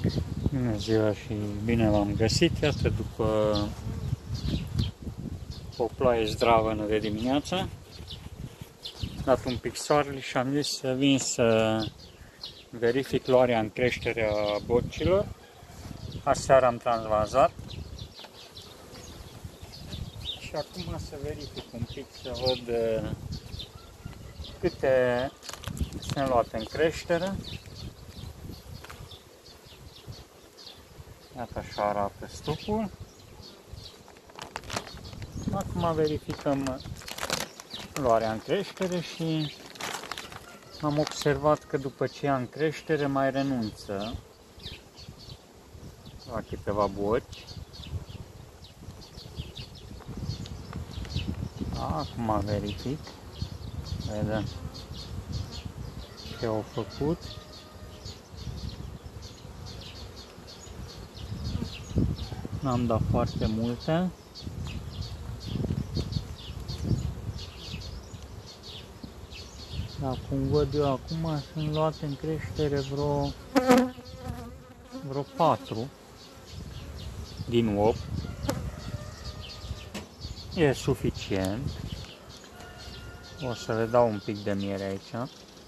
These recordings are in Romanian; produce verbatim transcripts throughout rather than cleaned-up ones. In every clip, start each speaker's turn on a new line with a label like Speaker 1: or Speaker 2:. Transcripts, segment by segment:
Speaker 1: Bună ziua și bine v-am găsit, iată, după o ploaie zdravănă de dimineață, am dat un pic soarele și am zis să vin să verific luarea în creștere a bocilor. Aseară am transvazat și acum să verific un pic, să văd câte sunt luate în creștere. Iată, așa arată stupul. Acum verificăm luarea în creștere și am observat că după ce ia în creștere mai renunță la câteva boci. Acum verific, vedem ce au făcut. N-am dat foarte multe. Dar cum văd eu acum, sunt luate în creștere vreo, vreo patru din opt. E suficient. O să le dau un pic de miere aici.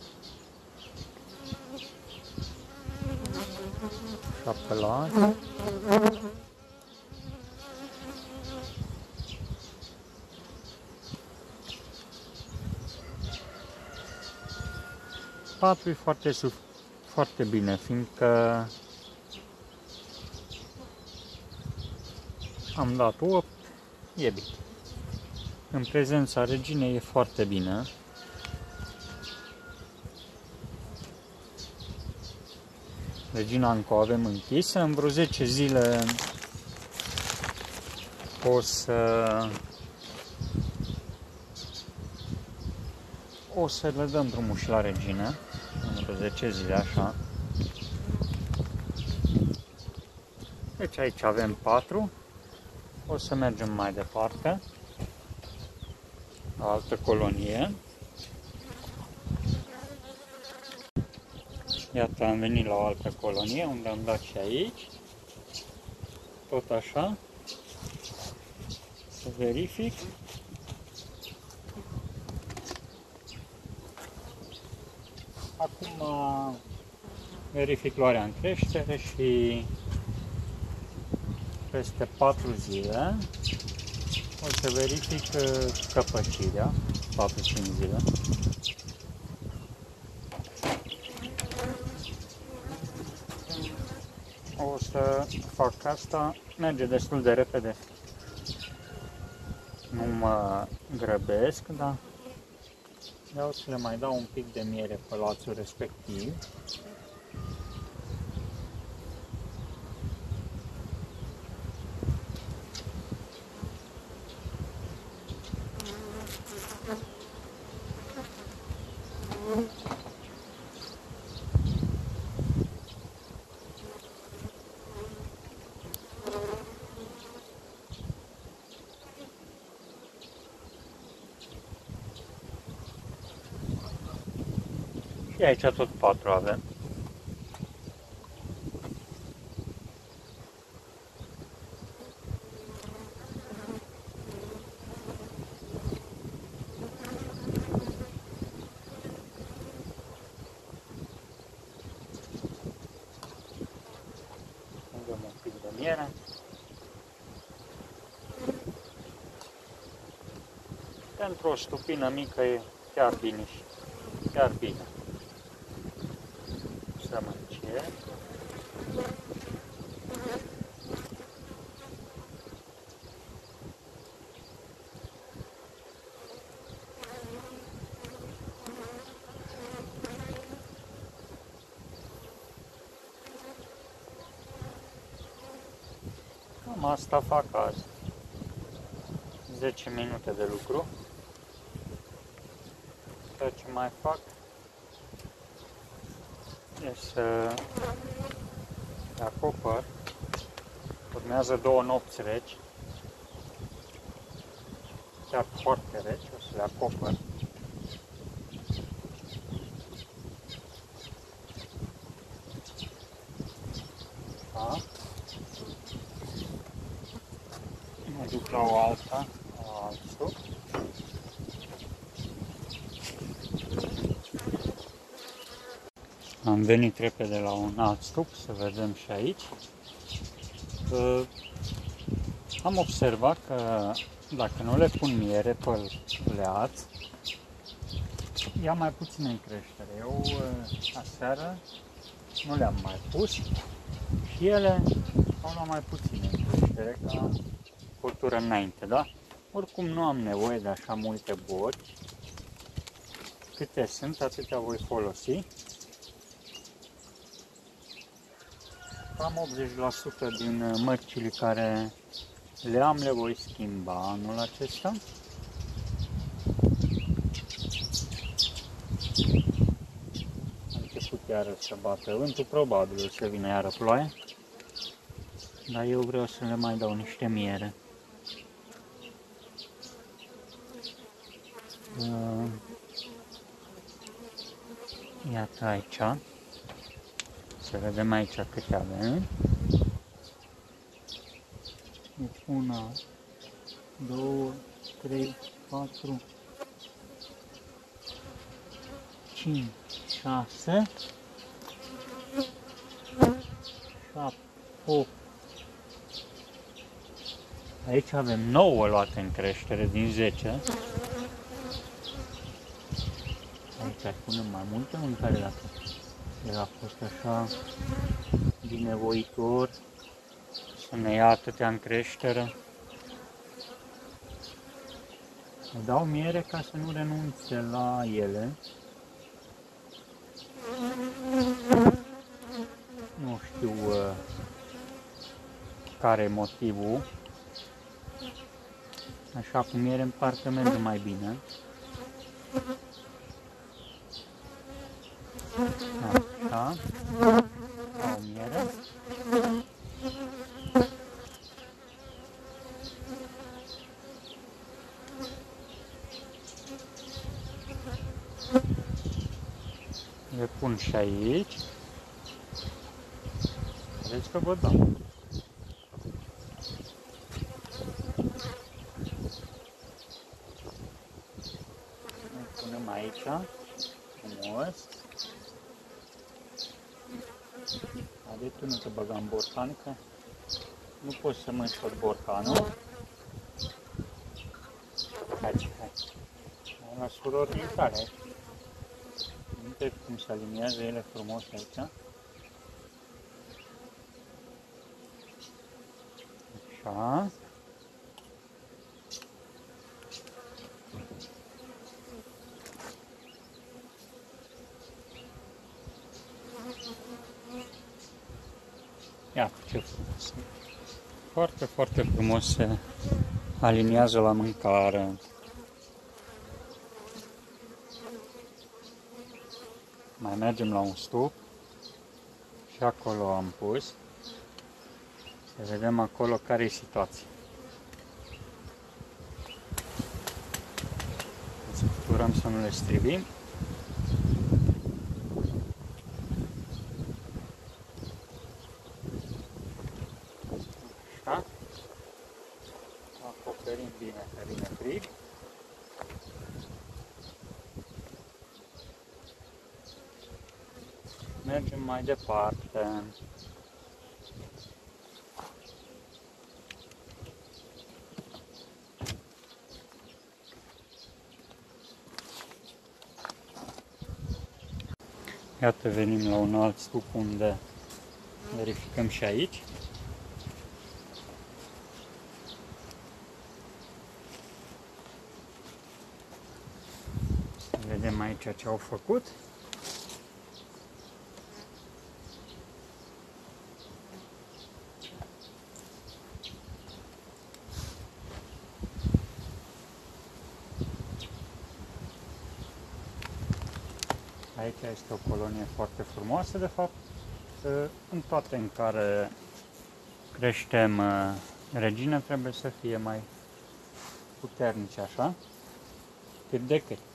Speaker 1: Șapelat. patru e foarte, foarte bine, fiindcă am dat opt, e bine. În prezența reginei e foarte bine. Regina încă o avem închisă, în vreo zece zile o să o să le dăm drumul și la regină, în vreo zece zile așa. Deci aici avem patru, o să mergem mai departe, la altă colonie. Iată, am venit la o altă colonie, unde am dat și aici, tot așa, să verific. Acum verific luarea în creștere și peste patru zile o să verific căpăcirea, patru cinci zile. O să fac asta, merge destul de repede, nu mă grăbesc, dar vreau să le mai dau un pic de miere pe lațul respectiv. Și aici tot patru avem. Dăm un pic de miere. Pentru o stupină mică e chiar bine și chiar bine. Să mă încerc. Cam asta fac azi. zece minute de lucru. Ceea ce mai fac e să le acopăr. Urmează două nopți reci, chiar foarte reci, o să le acopăr. Așa. Mă duc la o alta, la alt stup. Am venit repede la un alt stup, să vedem și aici. Am observat că dacă nu le pun miere pe leați, ia mai puțin în creștere. Eu aseară nu le-am mai pus și ele au luat mai puțin în creștere ca cultură înainte, da? Oricum nu am nevoie de așa multe boci. Câte sunt, atâtea voi folosi. Cam optzeci la sută din mărcile care le am le voi schimba anul acesta. A început iară să bată vântul, probabil o să vină iară ploaie, dar eu vreau să le mai dau niște miere. Iată aici, să vedem aici câte avem. Deci una, două, trei, patru, cinci, șase, șapte, opt. Aici avem nouă luate în creștere din zece. Aici punem mai multă mâncare dacă el a fost așa binevoitor să ne ia atâtea în creștere. Îmi dau miere ca să nu renunțe la ele. Nu știu uh, care e motivul. Așa cu miere în parcă merge mai bine. Așa. Au miere. Le pun și aici. Vedeți că vă dau. Le punem aici, frumos. Haideți tu nu te băga în borcan, că nu poți să mânci tot borcanul. Hai, hai. Hai la surorile tale. Uite cum se aliniază ele frumos aici. Așa. Iată ce frumos. Foarte, foarte frumos se aliniază la mâncare. Mai mergem la un stup și acolo am pus. Să vedem acolo care e situația. Să scuturăm să nu le strivim. Așa. Acoperim bine că vine frig. Mergem mai departe. Iată, venim la un alt stup unde verificăm și aici. Să vedem aici ce au făcut. Aici este o colonie foarte frumoasă, de fapt, în toate în care creștem regine trebuie să fie mai puternice așa, cât de cât.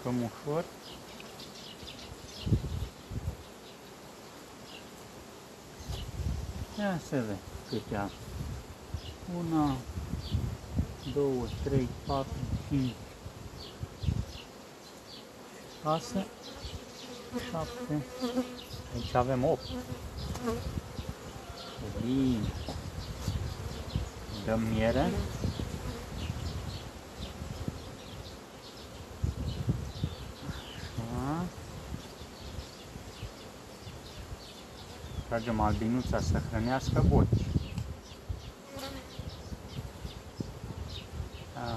Speaker 1: mișcăm ușor. Ia să vedem câte am. Una, două, trei, patru, cinci, șase, șapte. Aici avem opt. Bine. Dăm miere. Așa. Tragem albinuța să hrănească boci. A.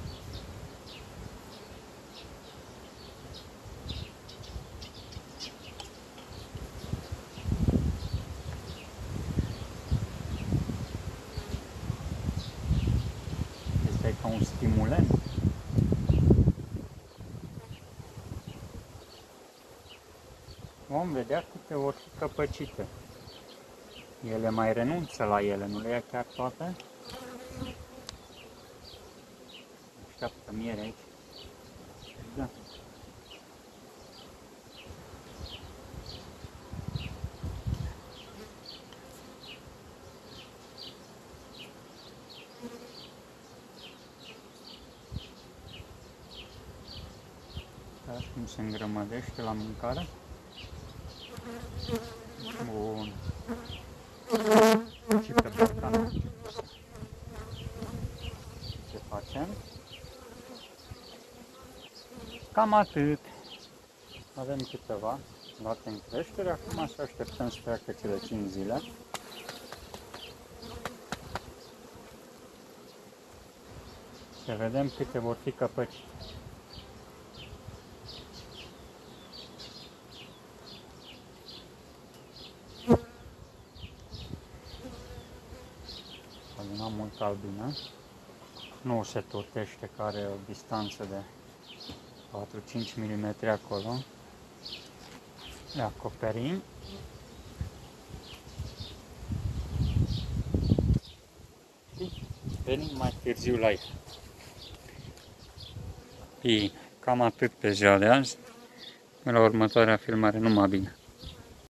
Speaker 1: Este ca un stimulant. Vom vedea câte vor fi căpăcite. Ele mai renunță la ele, nu le ia chiar toate. Așteaptă miere aici. Da. Da, cum se îngrămădește la mâncare. Bun. Și pe borcanul. Ce facem? Cam atât. Avem câteva luate în creștere. Acum să așteptăm să treacă cele cinci zile. Să vedem câte vor fi căpăci. Adunăm mult albină. Nu se totește, că are o distanță de patru-cinci milimetri acolo. Le acoperim. Și venim mai târziu la ea. Bine, cam atât pe ziua de azi. La următoarea filmare, numai bine!